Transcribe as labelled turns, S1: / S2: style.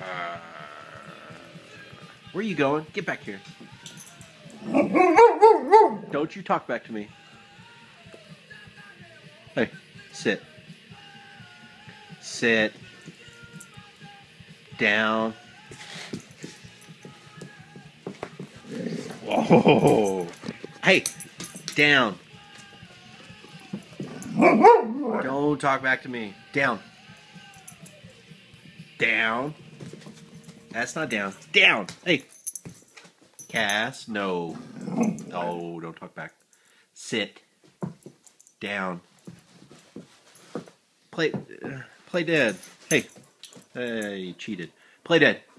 S1: Where are you going? Get back here. Don't you talk back to me. Hey, sit. Sit. Down. Whoa. Hey, down. Don't talk back to me. Down. Down. That's not down. Down. Hey. Cass, no. Oh, don't talk back. Sit. Down. Play dead. Hey. Hey, you cheated. Play dead.